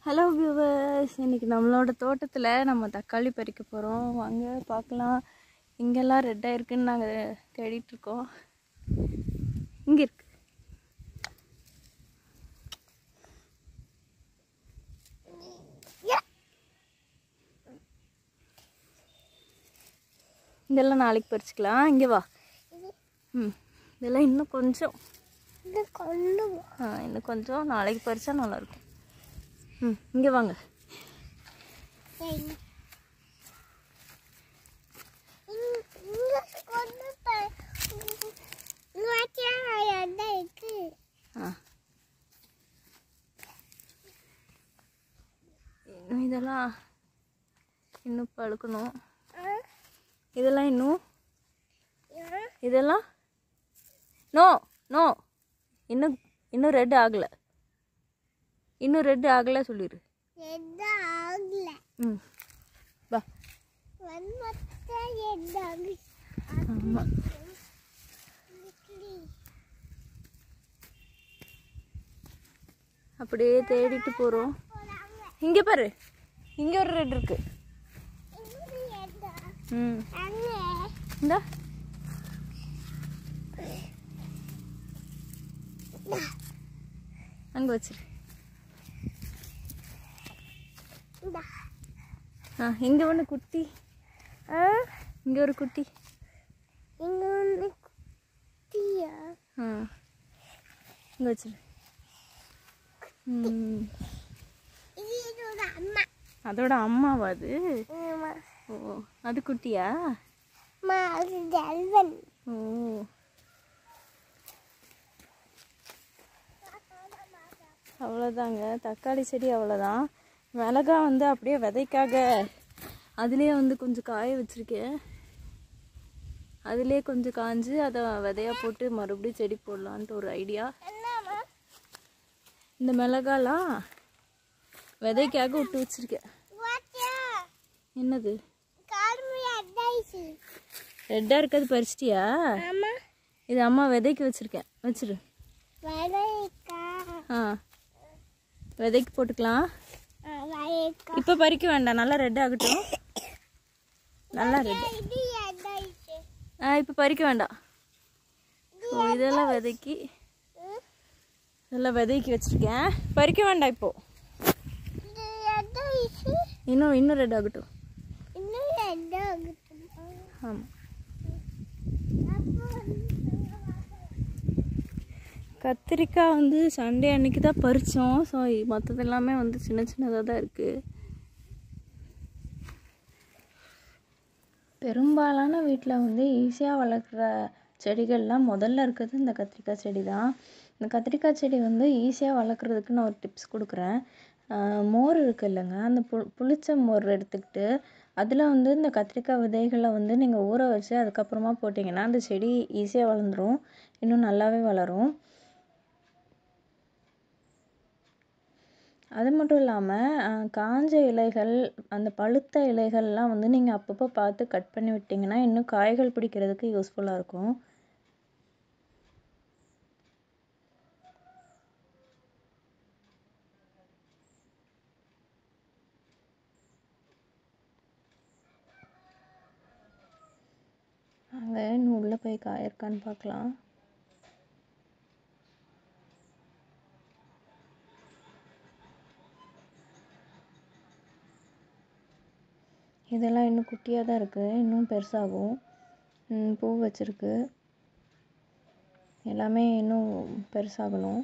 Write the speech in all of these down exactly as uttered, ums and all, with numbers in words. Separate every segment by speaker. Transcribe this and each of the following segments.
Speaker 1: Hello viewers, இன்றைக்கி நம்மளோட தோட்டத்தில் நம்ம தக்காளி பறிக்க போகிறோம். வாங்க பார்க்கலாம். இங்கெல்லாம் ரெட்டாக இருக்குதுன்னு நாங்கள் தேடிட்டுருக்கோம். இங்கே இருக்கு. இதெல்லாம் நாளைக்கு பறிச்சுக்கலாம். இங்கே வா. ம் இதெல்லாம் இன்னும் கொஞ்சம் ஆ இன்னும் கொஞ்சம் நாளைக்கு பறிச்சா நல்லாயிருக்கும். ம் இங்கே வாங்க. ஆ இன்னும் இதெல்லாம் இன்னும் பழுக்கணும். இதெல்லாம் இன்னும் இதெல்லாம் நோ நோ இன்னும் இன்னும் ரெட் ஆகலை. இன்னும் ரெட் ஆகலை சொல்லிடு. ம் வா. ஆமாம், அப்படியே தேடிட்டு போகிறோம். இங்கே பாரு, இங்கே ஒரு ரெட் இருக்கு. ம் இந்தா அங்கே வச்சிரு. ஆ இங்கே ஒன்று குட்டி. ஆ இங்கே ஒரு குட்டி. இங்கே ஒன்று குட்டியா? ஆ இங்கே வச்சிரு. ம் அதோட அம்மாவா அது? ஓ அது குட்டியா? ஓ அவ்வளோதாங்க, தக்காளி செடி அவ்வளோதான். மிளகா வந்து அப்படியே விதைக்காக அதுலேயே வந்து கொஞ்சம் காய வச்சுருக்கேன். அதுலேயே கொஞ்சம் காய்ஞ்சி அதை விதையாக போட்டு மறுபடியும் செடி போடலான்ட்டு ஒரு ஐடியா. இந்த மிளகாலாம் விதைக்காக விட்டு வச்சுருக்கேன். என்னது ரெட்டாக இருக்கிறது பறிச்சிட்டியா? இது அம்மா விதைக்கு வச்சுருக்கேன். வச்சிரு. ஆ விதைக்கு போட்டுக்கலாம். இப்போ பறிக்க வேண்டாம், நல்லா ரெட் ஆகட்டும். நல்லா ரெட். ஆ இப்போ பறிக்க வேண்டாம். ஸோ இதெல்லாம் விதைக்கு இதெல்லாம் விதைக்கு வச்சுருக்கேன். பறிக்க வேண்டாம் இப்போ. இன்னும் இன்னும் ரெட் ஆகட்டும். ஆமாம், கத்திரிக்காய் வந்து சண்டே அன்னைக்கு தான் பறித்தோம். ஸோ மற்றது எல்லாமே வந்து சின்ன சின்னதாக தான் இருக்குது. பெரும்பாலான வீட்டில் வந்து ஈஸியாக வளர்க்குற செடிகள்லாம் முதல்ல இருக்கிறது இந்த கத்திரிக்காய் செடி தான். இந்த கத்திரிக்காய் செடி வந்து ஈஸியாக வளர்க்குறதுக்கு நான் ஒரு டிப்ஸ் கொடுக்குறேன். மோர் இருக்குது இல்லைங்க, அந்த பு புளிச்ச மோர் எடுத்துக்கிட்டு அதில் வந்து இந்த கத்திரிக்காய் விதைகளை வந்து நீங்கள் ஊற வச்சு அதுக்கப்புறமா போட்டிங்கன்னா அந்த செடி ஈஸியாக வளர்ந்துடும், இன்னும் நல்லாவே வளரும். அது மட்டும் இல்லாமல் காஞ்ச இலைகள், அந்த பழுத்த இலைகள்லாம் வந்து நீங்கள் அப்பப்போ பார்த்து கட் பண்ணி விட்டிங்கன்னா இன்னும் காய்கள் பிடிக்கிறதுக்கு யூஸ்ஃபுல்லாக இருக்கும். அங்கே இன்னும் உள்ளே போய் காய் இருக்கான்னு பார்க்கலாம். இதெல்லாம் இன்னும் குட்டியாக தான் இருக்குது, இன்னும் பெருசாகும். பூ வச்சிருக்கு, எல்லாமே இன்னும் பெருசாகணும்.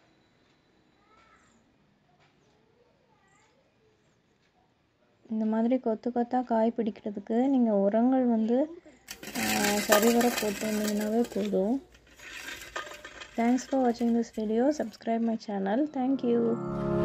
Speaker 1: இந்த மாதிரி கொத்து கொத்தாக காய் பிடிக்கிறதுக்கு நீங்கள் உரங்கள் வந்து சரிவர போட்டு வந்தீங்கன்னாவே போதும். தேங்க்ஸ் ஃபார் வாட்சிங் this video. Subscribe my channel. Thank you.